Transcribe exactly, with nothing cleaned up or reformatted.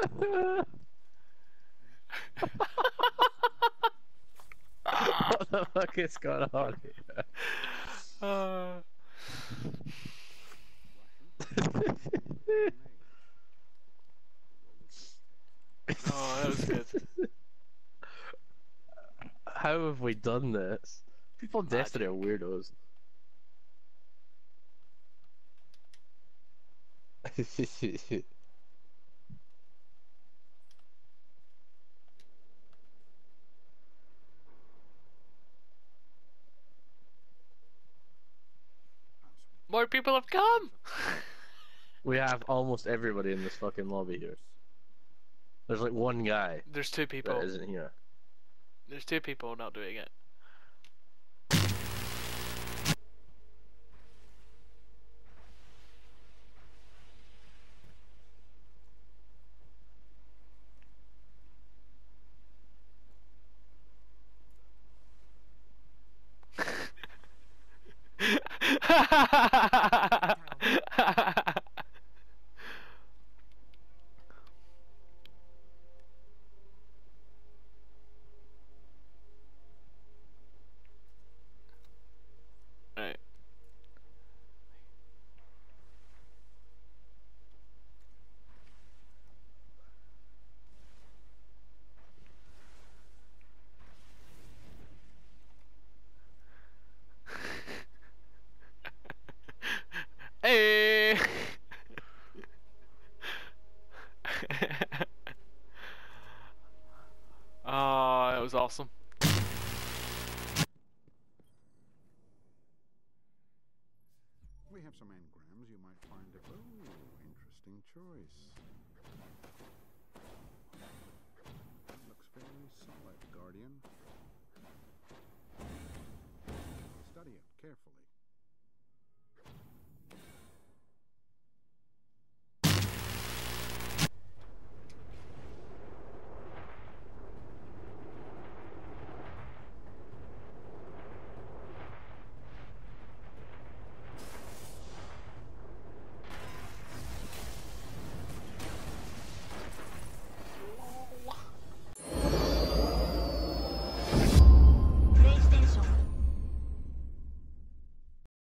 What the fuck is going on here? Uh... Oh, that was good. How have we done this? People on Destiny are weirdos. More people have come! We have almost everybody in this fucking lobby here. There's like one guy There's two people. that isn't here. There's two people not doing it. Right. Hey! Oh, that was awesome. We have some engrams you might find. Oh, interesting choice.